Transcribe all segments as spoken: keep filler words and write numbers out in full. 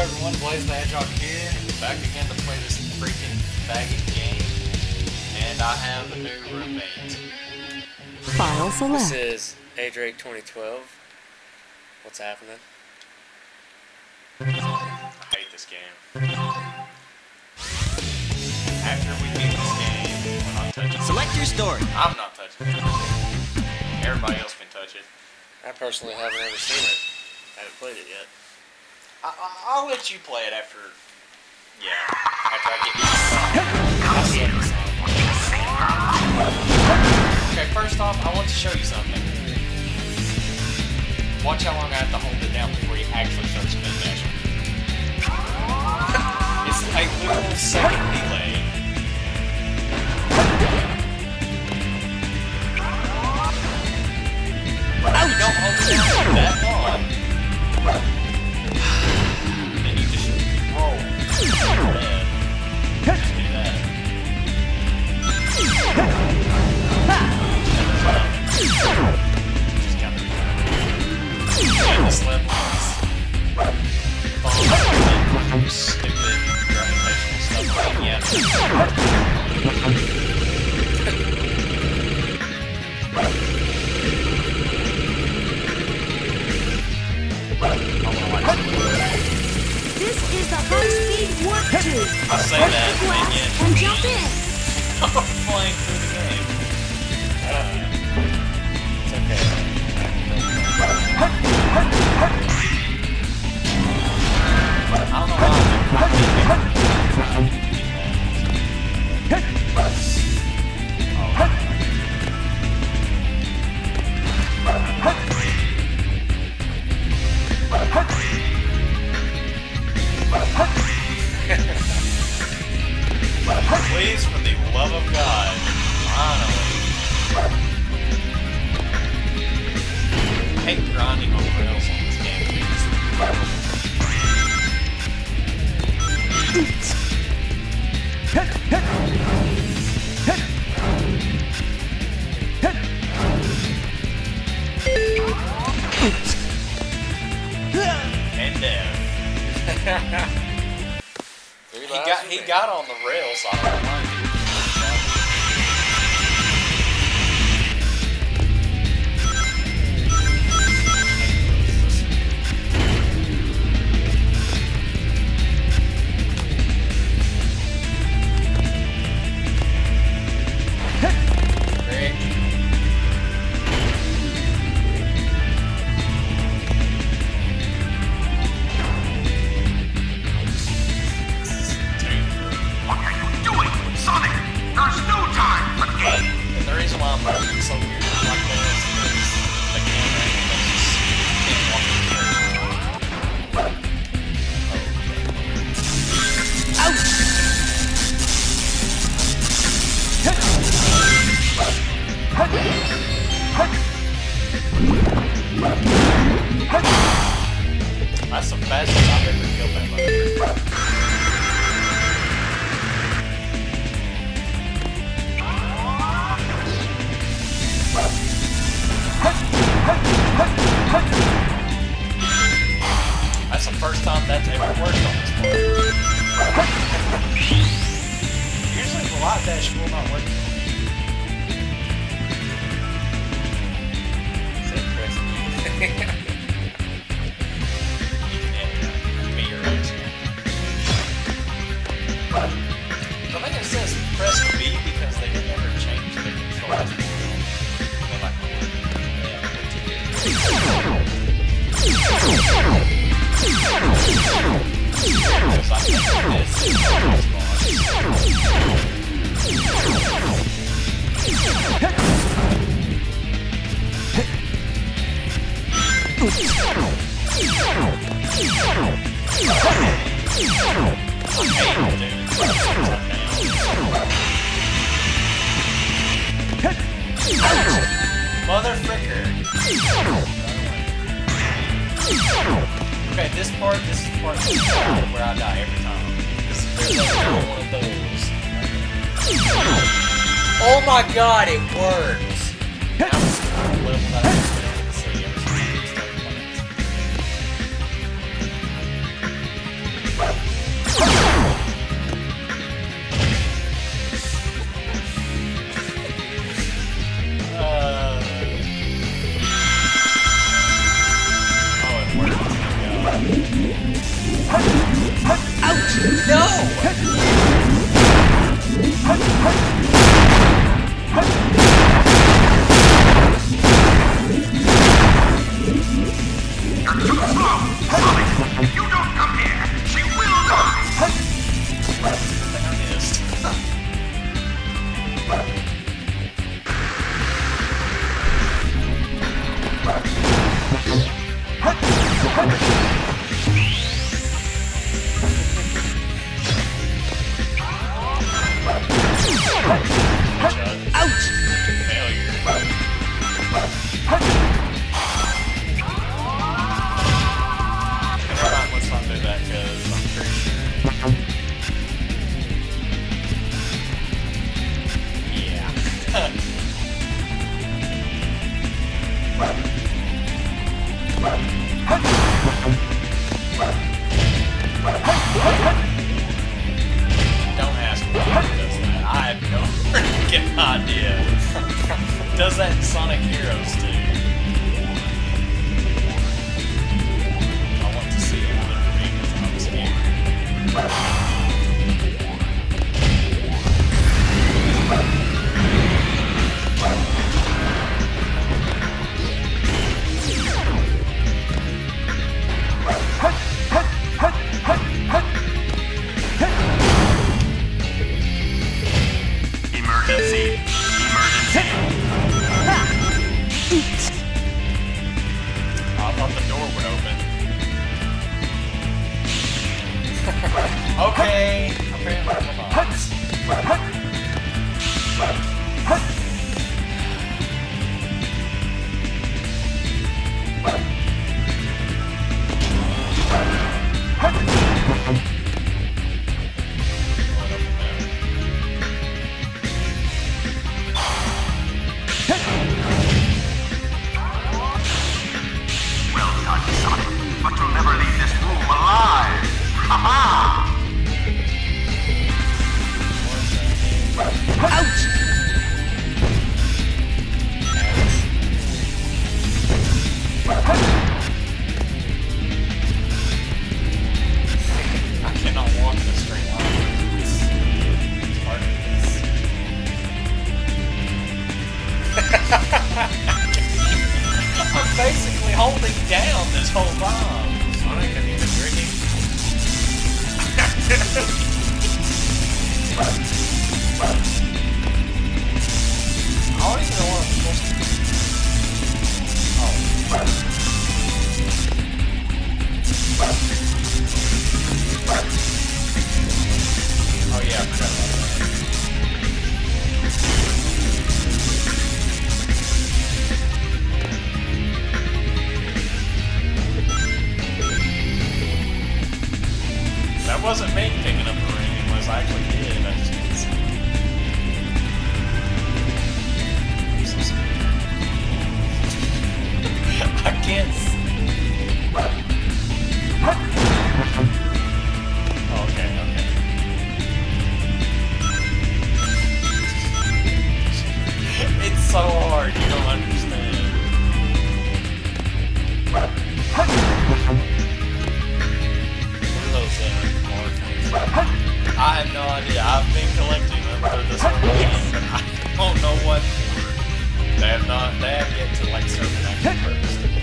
everyone, Blaze the Hedgehog here, back again to play this freaking faggot game, and I have a new roommate. File select. This is A Drake twenty twelve. What's happening? I hate this game. After we beat this game, we're not touching it. Select your story. I'm not touching it. Everybody else can touch it. I personally haven't ever seen it. I haven't played it yet. I, I, I'll let you play it after, yeah, after I get you Okay, first off, I want to show you something. Watch how long I have to hold it down before you actually start spin dashing. It's a little second delay. You don't hold it down that long. Then you just roll. Just do that. Just got to yeah, this level is falling stupid gravitational stuff. Yeah. This is the high-speed warp tube. I say that, and yet And jump in. I'm flying through the game. Uh, it's okay. I don't know why I'm Please, for the love of God, finally. I hate grinding on rails on this game. And death. He got he got on the rail, so I don't mind it. Rick. And the reason why I'm moving so weird like that is because the camera angle just can't walk in That's the fastest I've ever killed that motherfucker. That's the first time that's ever worked on this board. Usually the light dash will not work. Is that crazy? Yeah, be your ex. I think it says press B because they never changed the controls. They like to work. Yeah, what to do. Because I think this is Mother fricker. Okay, this part, this is the part where I die every time. This is another one of those. Oh my god, it works! Now this is the level that I was doing to see every time I started playing. Okay. Apparently I'm not. But you'll never leave this room alive! Ha-ha! Ouch! I cannot walk in a straight line. It's, it's hard to this. I'm basically holding down this whole time. Sonic, have you been drinking? I don't even know what I'm supposed to do. Oh. Oh yeah, I forgot about that. That wasn't me picking up the ring, it was I actually did. I just didn't see it. I'm so scared. I can't see. Okay, okay. It's so hard, you don't understand. What are those uh, markings? I have no idea. I've been collecting them for this whole game, but I don't know what for. They have not, they have yet to like serve an actual purpose to me.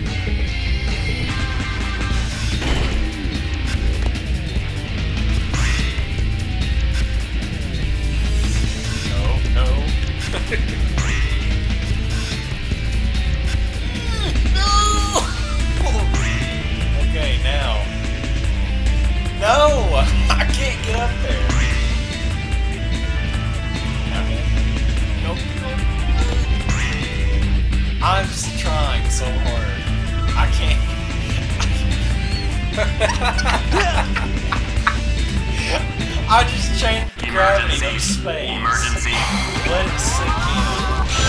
No, no. No! Okay, now. No! I can't get up there. Okay. Nope, nope. I'm just trying so hard. I can't. I just changed the gravity of space. Emergency. Let it sink in.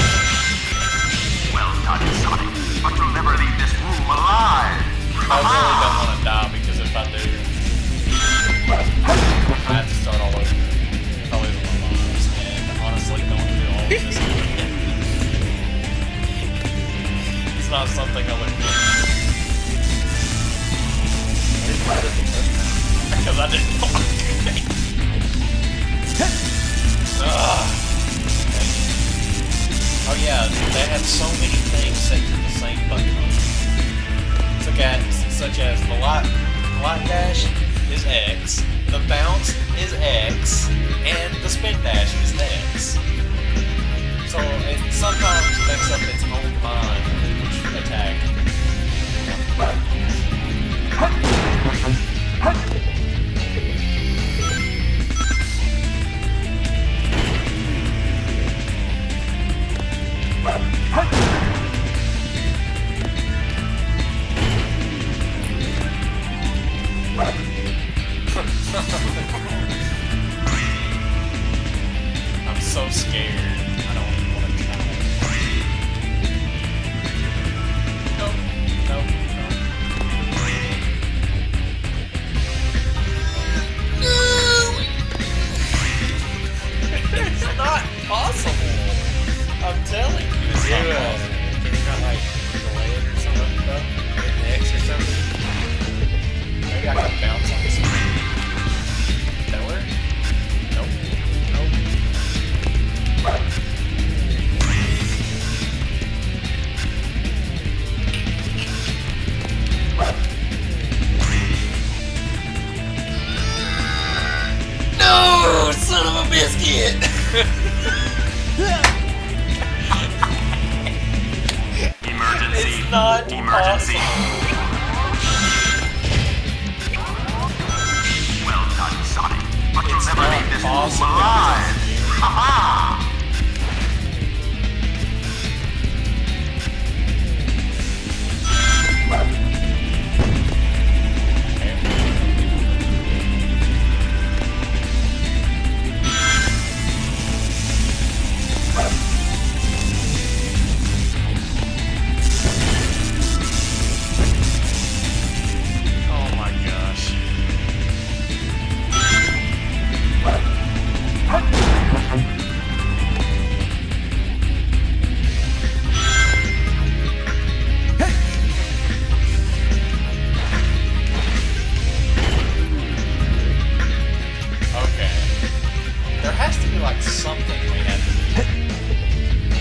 Well done, Sonic. But you'll never leave this room alive! I really don't want to die because if I do, I have to start all over. Probably with my lives, and honestly, don't want to do all of this again. It's not something I would do. Because I didn't want to. Ugh. Oh yeah, they have so many things set to the same button. Such as, such as the light, light dash is X, the bounce is X, and the spin dash is X. So it sometimes makes up its own mind which attack. I'm so scared. I don't even want to try. Nope. Nope. Nope. It's not possible. I'm telling you, it's Can not you, uh, possible. can you not, like, delay it or something, though? Hit the X or something? Maybe I can bounce on this one. That work? Nope. Nope. No, son of a biscuit! Emergency. It's not Emergency. possible. Well done, awesome. alive. Ha ha! Oh my gosh. Okay. There has to be like something we have to do.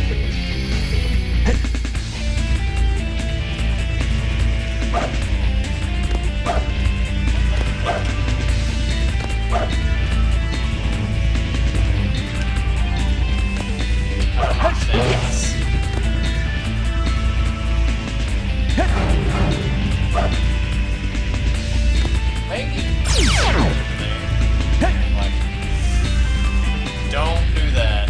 I don't understand this. Maybe. There. Like, don't do that.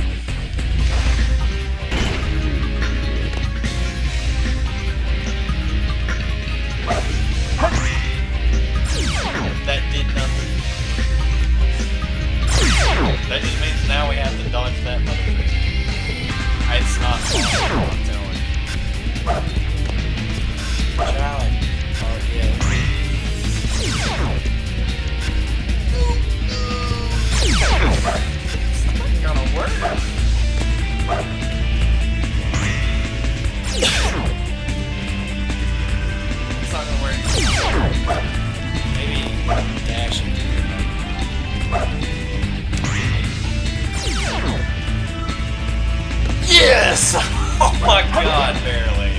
That did nothing. That just means now we have to dodge that motherfucker. It's not fun, I'm telling you. Charlie. Oh, yeah. It's not gonna work. It's not gonna work. Maybe dash into it. Yes! Oh my god, barely.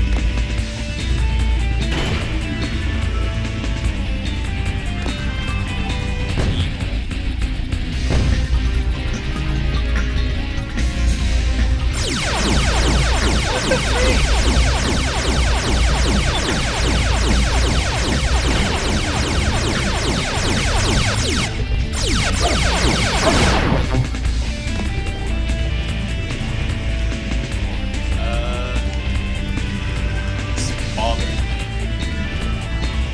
Uh, this bothers me.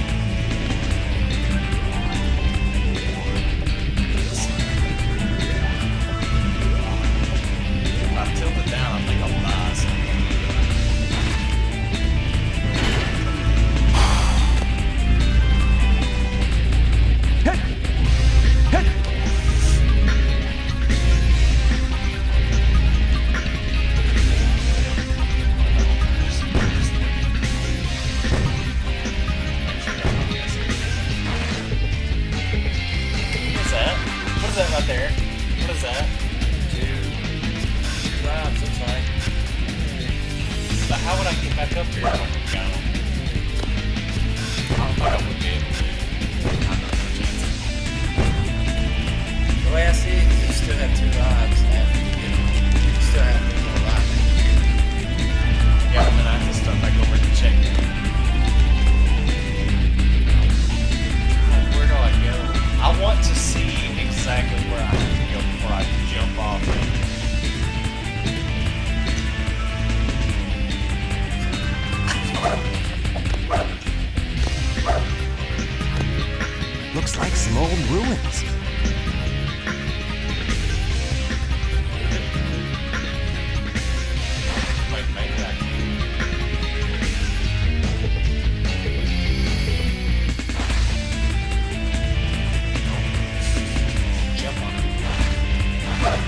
If I tilt it down, I think I'll die. So. What's that? What is that right there? What is that? Two. Two lives, looks like. But how would I get back up here if I'm gone? I don't think I would be able to. I'm not gonna chance it. The way I see it, you still have two lives after you get them. You still have one more life. Yeah, but then I have to start back over to check it. God, where do I go? I want to see exactly where I have to go before I jump off it. Looks like some old ruins. Wait, maybe I can. Jump on it.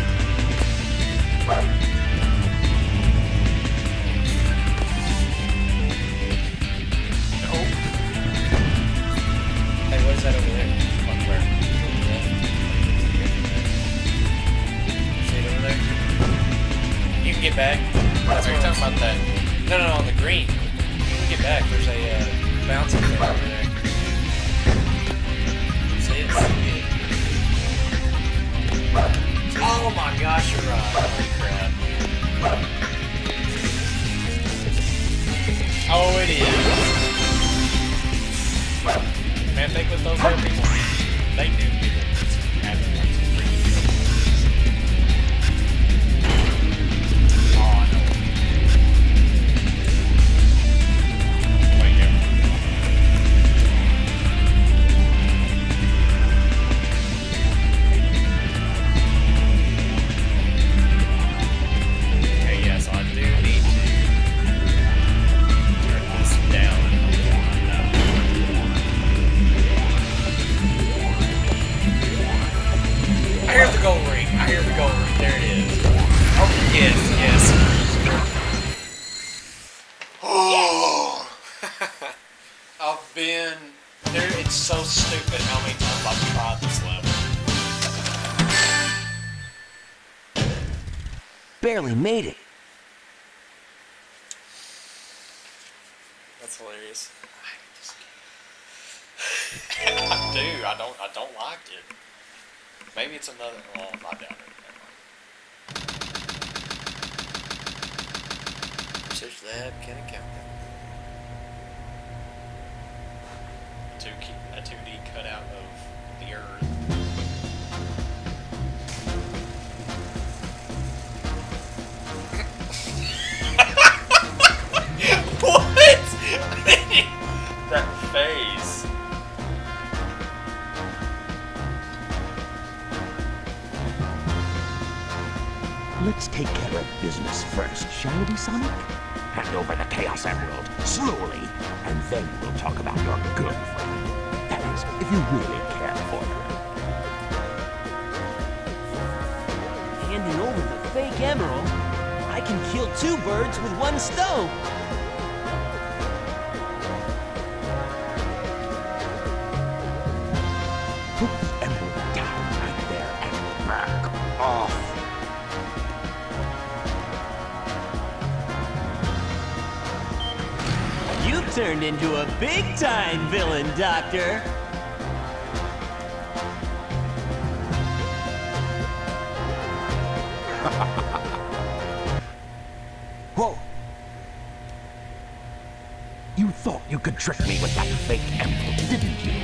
Nope. Hey, what is that over there? Look where? See it over there? You can get back. That's Are you what I'm talking about that? No, no, no, on the green. You can get back. There's a uh, bouncing thing over there. See it? See it? Oh my gosh, you're right. Holy crap. Oh, it is. Man, think with those other people, they knew people was having like some freaking trouble. barely made it. That's hilarious. Dude, I don't, I don't like it. Maybe it's another. Well, I doubt it. Research lab, can it count? Two key, a two D cutout of the Earth. What? That face. Let's take care of business first, shall we, Sonic? Hand over the Chaos Emerald, slowly, and then we'll talk about your girlfriend. That is, if you really care for her. Handing over the fake emerald, I can kill two birds with one stone. Put the emerald down right there and back off. You've turned into a big-time villain, Doctor. Whoa! You thought you could trick me with that fake emerald, didn't you?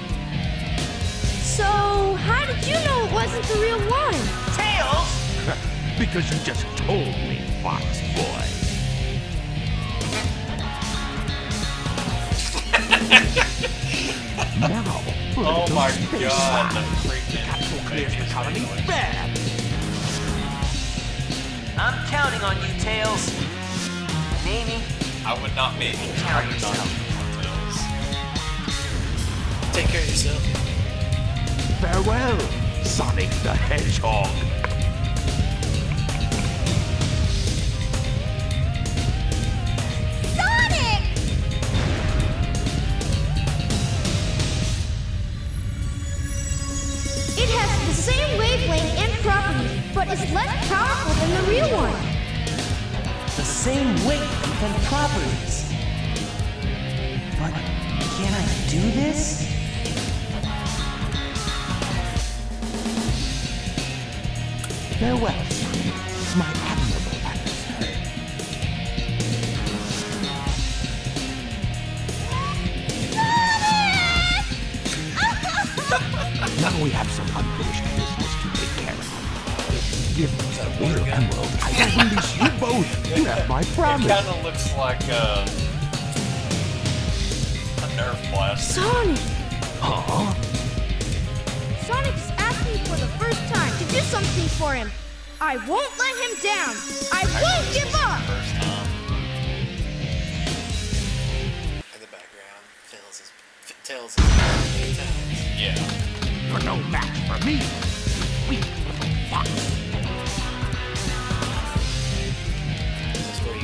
So, how did you know it wasn't the real one? Tails! Because you just told me, Fox Boy. Now, Oh little my space god, the ride. freaking Capsule clears the colony noise. bad. I'm counting on you, Tails. And Amy, I would not be. I would not be. Take care of yourself. Farewell, Sonic the Hedgehog. Sonic! It has the same wavelength and properties, but is less powerful than the real one. the same weight and properties. But can I do this? Farewell, Sonic, my admirable adversary. Now we have some unfinished business to take care of. Give me the real emerald. I will release you both. You have my It promise. kind of looks like uh, a Nerf blast. Sonic! Huh? Sonic is asking for the first time to do something for him. I won't let him down. I won't give up. First time. In the background, Tails is Tails is many times. Yeah. You're no match for me. Weak little fox. That's where you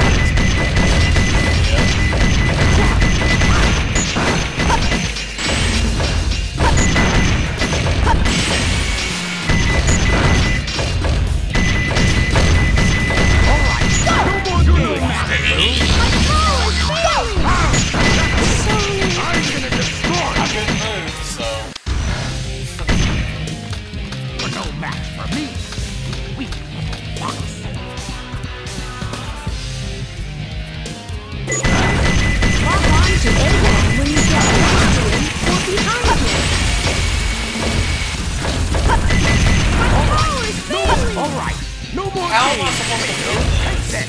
I couldn't move, so. You're no match for me. Weak little fox. Log on to A one when you get next to him or behind him. My power is failing. All right. No more How am I games. supposed to do this?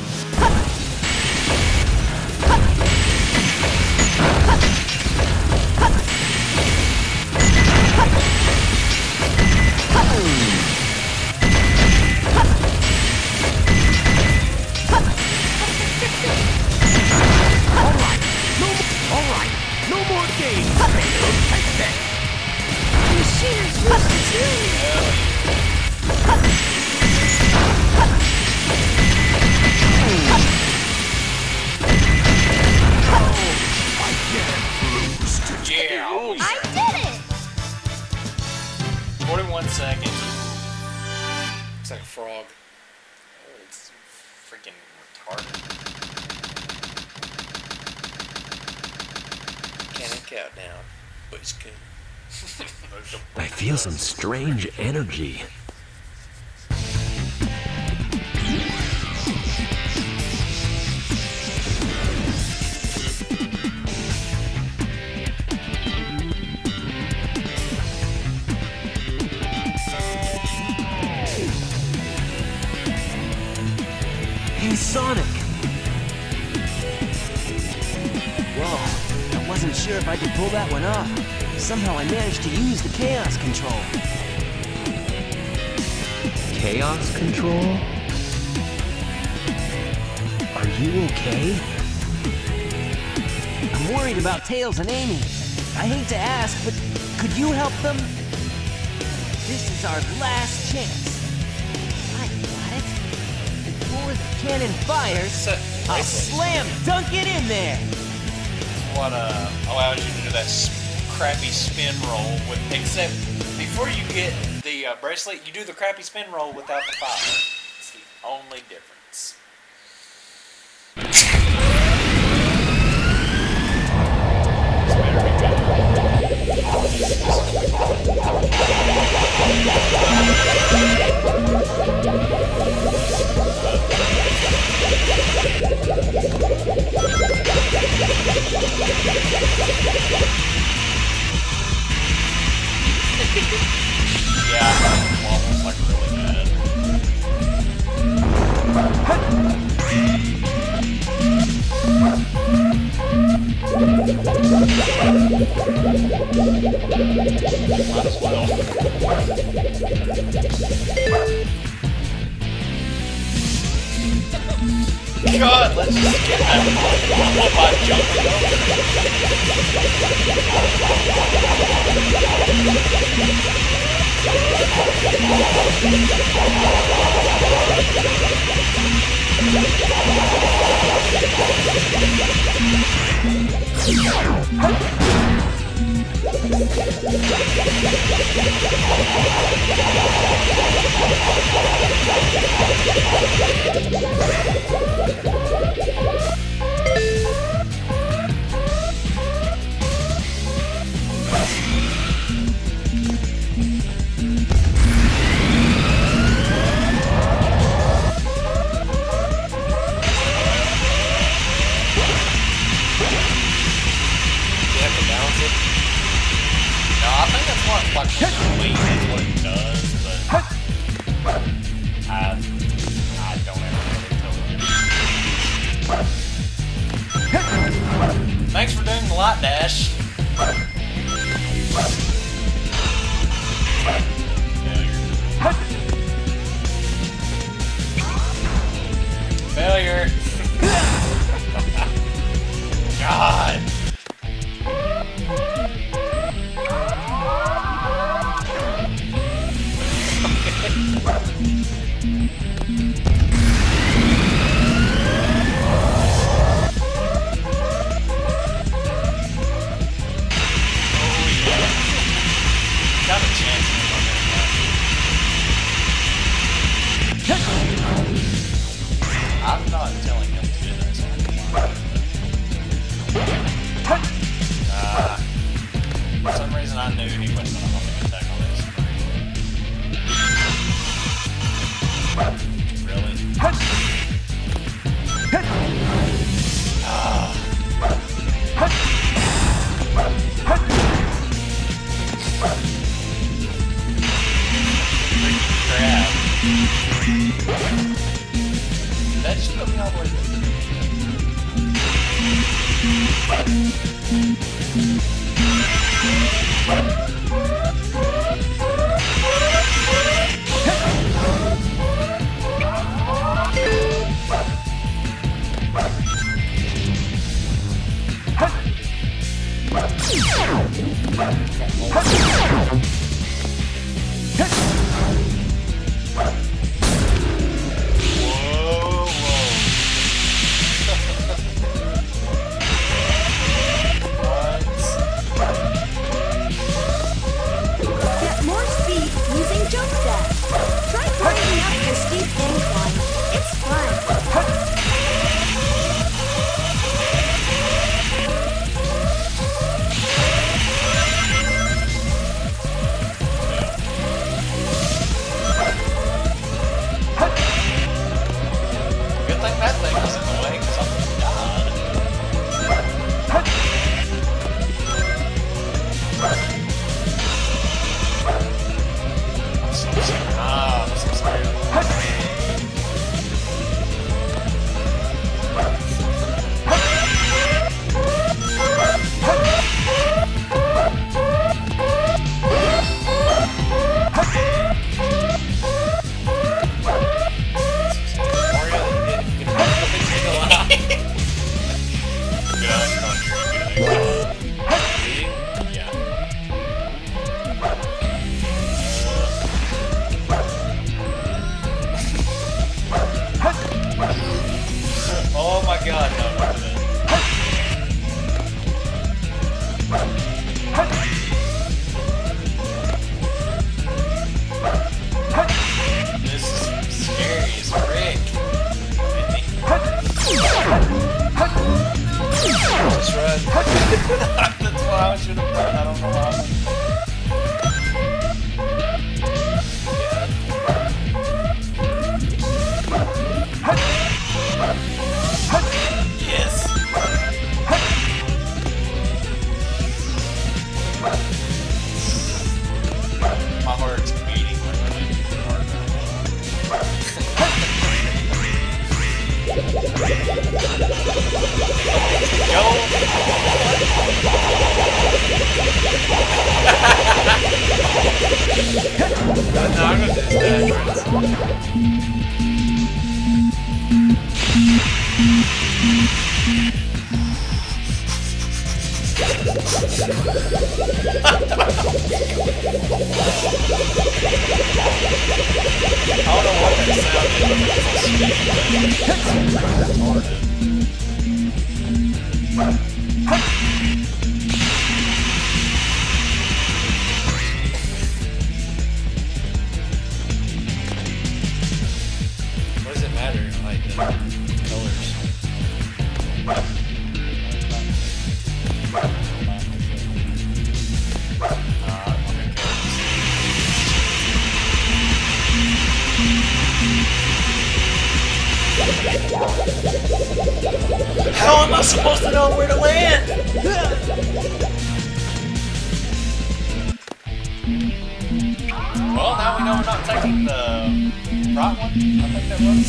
All right. No more. All right. No more games. Take that. The machine is useless, really. I can't lose to Yeah. oh, I yeah. did it. forty-one seconds. looks like a frog. harder. Cannon countdown. Which can. I feel some strange energy. Hey, Sonic! Whoa, I wasn't sure if I could pull that one off. Somehow I managed to use the Chaos Control. Chaos control? Are you okay? I'm worried about Tails and Amy. I hate to ask, but could you help them? This is our last chance. I got it. Before the cannon fires, Set I'll bracelet. slam dunk it in there. What uh, allows you to do that s- crappy spin roll with, except before you get the uh, bracelet, you do the crappy spin roll without the fire. It's the only difference. This better be good. Yeah, wobbles like really bad. Might as well. God, let's just get that wobble by jumping Thanks for doing the light dash. Failure. God. Got a chance. I'm not telling him to do this. Uh, for some reason I knew he wasn't going to help me tackle this. Really? Ah. Crap. That just put me all the way through. Get more speed using jump dash. Try climbing up the steep incline. It's fun. I'm so scared. Ah, I'm so scared. Oh my god, no, no, no. This is scary as frick. Just run. That's what I should have done. I don't know why. Yes. My heart's beating really hard Yo! No, I'm gonna do that. I don't know what that sound What does it matter? Like the colors. How am I supposed to know where to land? Well, now we know we're not taking the right one. I think that was.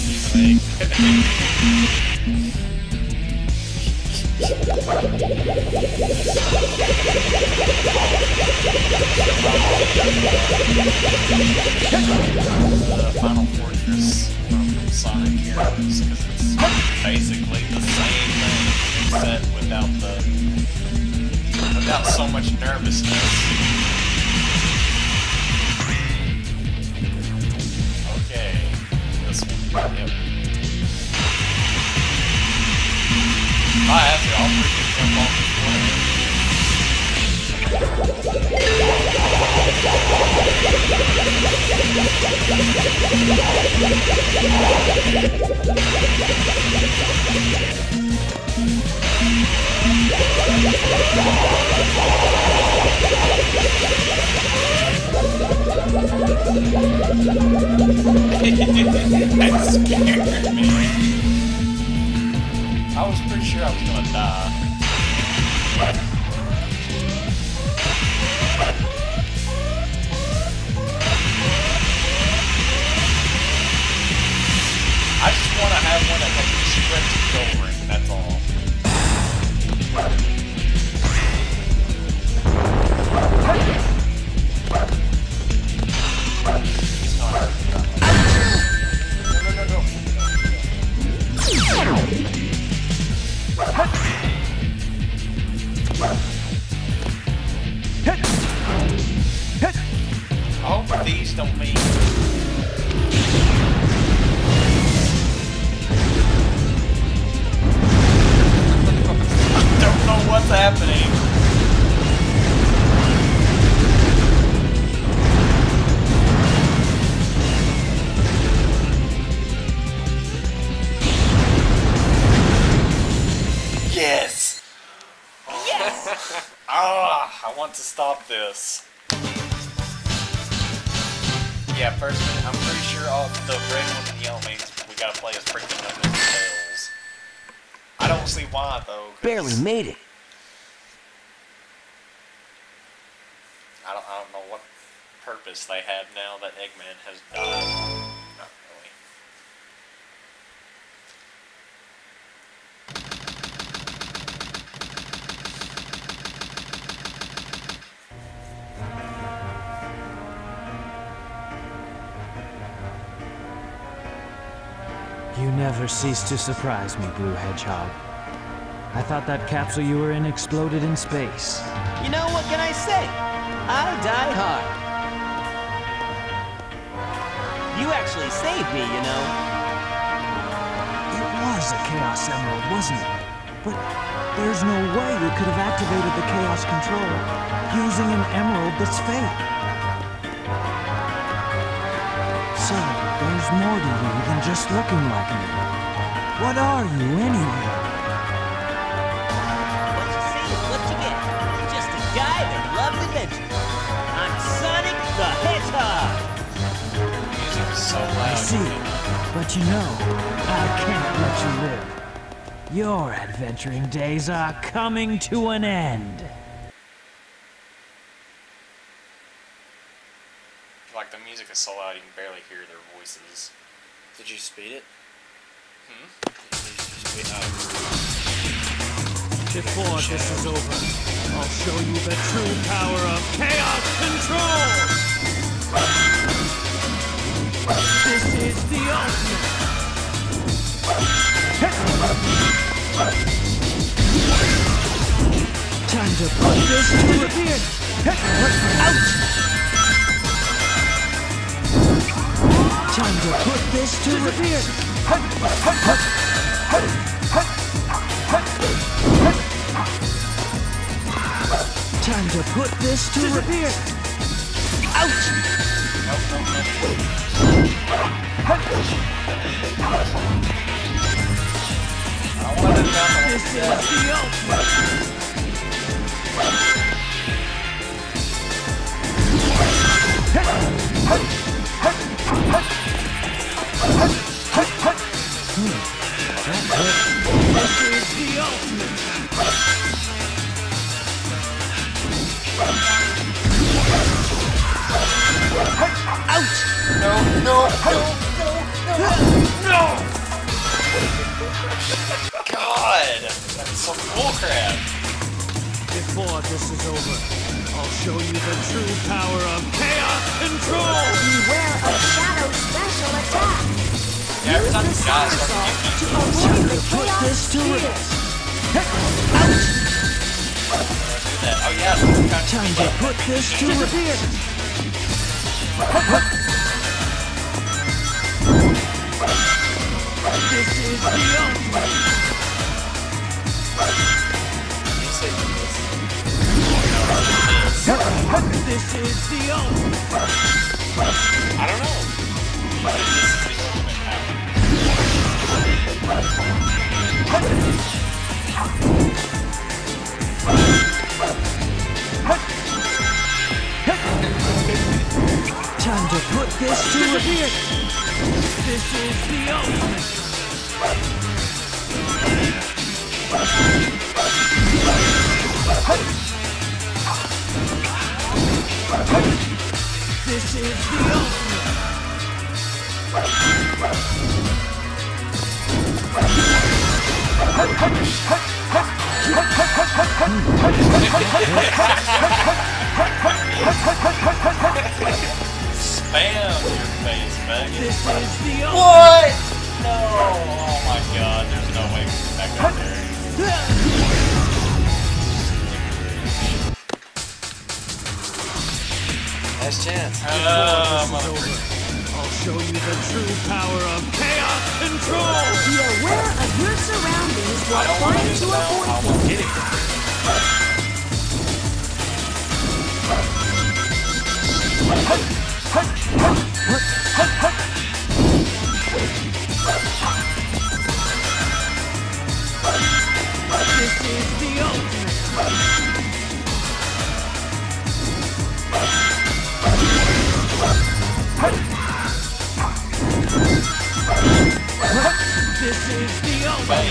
The Final Fortress from Sonic Heroes, because it's basically the same thing, except without the without so much nervousness. Okay, this one. Yep. If I have to, I'll freaking jump off the floor. That scared me. I was pretty sure I was gonna die. I just want to have one that lets me stretch the goal ring, that's all. It's not hurt. No, no, no, no. I hope these don't mean. Don't know what's happening. Yes. Yes. Ah, I want to stop this. Yeah, first minute, I'm pretty sure all the red one and yellow means we gotta play as freaking Knuckles and Tails. I don't see why though. Barely made it. I don't, I don't know what purpose they have now that Eggman has died. Not really. You never cease to surprise me, Blue Hedgehog. I thought that capsule you were in exploded in space. You know, what can I say? I die hard. You actually saved me, you know. It was a Chaos Emerald, wasn't it? But there's no way you could have activated the Chaos Control using an emerald that's fake. So, there's more to you than just looking like me. What are you, anyway? What you see is what you get. Just a guy that loves adventure. I'm Sonic the Hedgehog. The music is so loud. I see, but you know, I can't let you live. Your adventuring days are coming to an end. Like, the music is so loud you can barely hear their voices. Did you speed it? Hmm? Did you speed oh. Before this is over, I'll show you the true power of Chaos Control! This is the ultimate! Time to put this to the beard! Ouch! Time to put this to the beard! Time to put this to the beard! Ouch! Nope, nope, nope. I want it down the This is the ultimate! This is the ultimate! Ouch! No, no, no, no, no, no! God! That's some bullcrap! Before this is over, I'll show you the true power of Chaos Control! Beware of Shadow special attack. Yeah, every time Use this the guy somersault starts to getting avoid the Put chaos this to sphere. rest. that. Oh yeah, so we're kind of Time to put this to the beard. This is the ultimate. This is the ultimate. I don't know. But this is the ultimate Time to put this to the beard. This is the ultimate. This is the ultimate. Spam your face, Megan. This is the ultimate. What? No! Oh my god, there's no way we can get back up there. Last chance. Oh, motherfucker. I'll show you the true power of Chaos Control! Be aware of your surroundings I while don't want trying to to know how avoid we'll them. get it. This is the ultimate! This is the ultimate!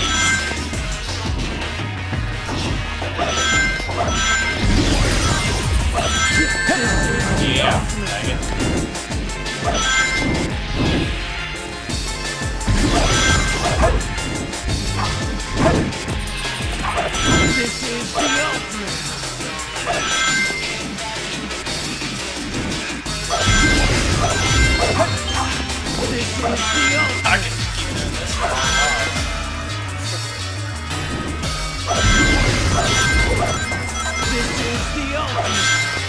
Face. This I can keep doing this for a long while. This is the ultimate.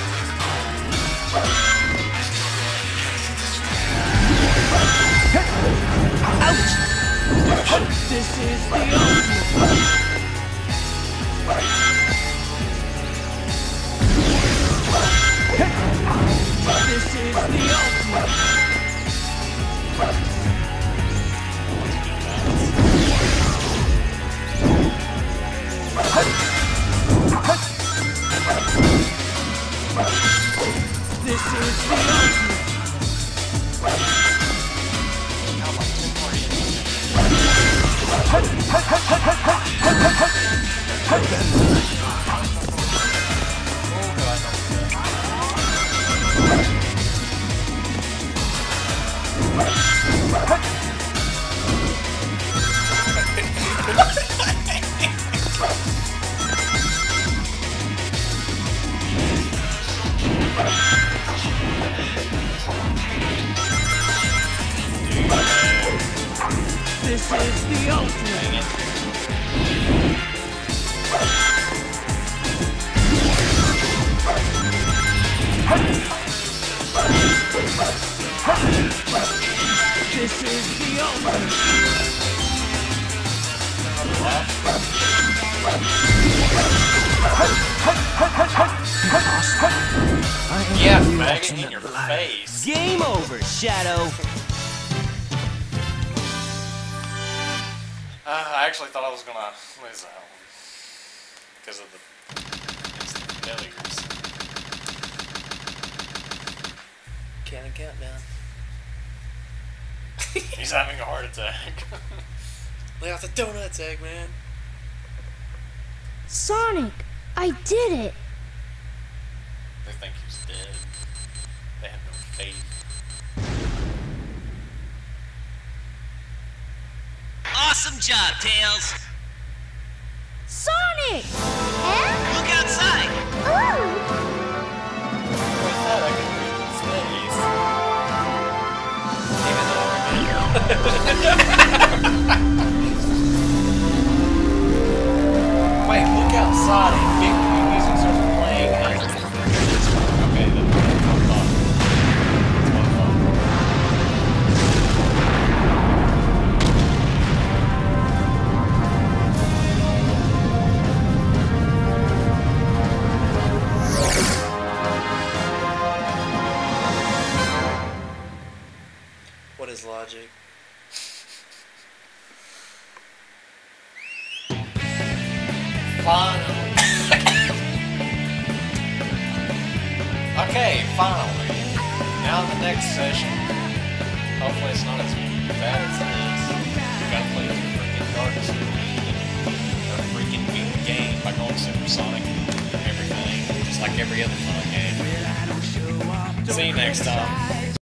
Ouch! This is the ultimate. This is the ultimate. This is the ultimate. This is the ultimate. This is the ultimate. Yeah, faggot in your face. Game over, Shadow. Uh, I actually thought I was gonna lose that one because of the instant failures. Cannon countdown. He's having a heart attack. Lay off the donuts, Eggman. Sonic, I did it. They think he's dead. They have no faith. Awesome job, Tails. Sonic! And? Look outside. Ooh! With that, I can read his face. Even though wait, look outside and big music starts playing. And okay, then one fun. One fun. What is logic? Finally. Okay, finally. Now in the next session, hopefully it's not as bad as it is. You gotta play the freaking Darkest Dominion, a freaking beat game by going Supersonic and everything, just like every other fun game. See you next time.